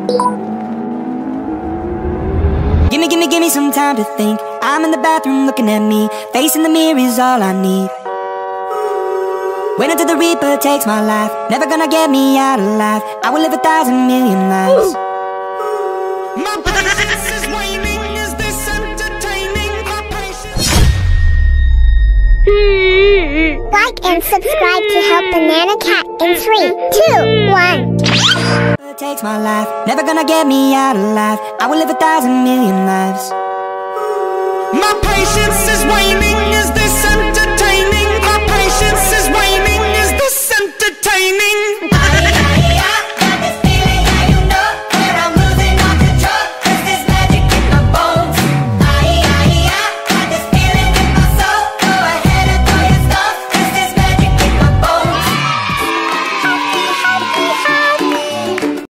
Give me some time to think. I'm in the bathroom looking at me. Facing the mirror is all I need. Wait until the Reaper takes my life. Never gonna get me out alive. I will live 1,000 million lives. My patience is waning. Is this entertaining? My patience. Like and subscribe to help Banana Cat in 3, 2, 1. Takes my life, never gonna get me out alive. I will live 1,000 million lives. My patience is waning. Is this